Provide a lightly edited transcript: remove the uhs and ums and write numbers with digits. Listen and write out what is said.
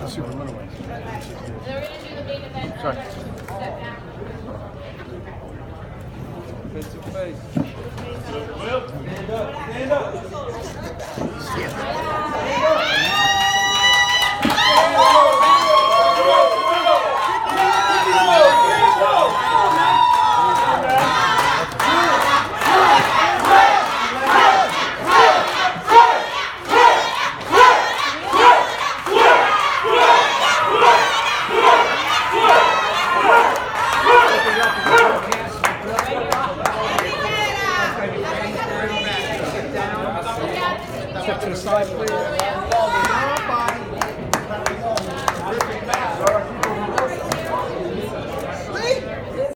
the super middleweight. Then we're going to do the main event. Sorry. Step back. Face to face. Stand up. Stand up. Step to the side, please.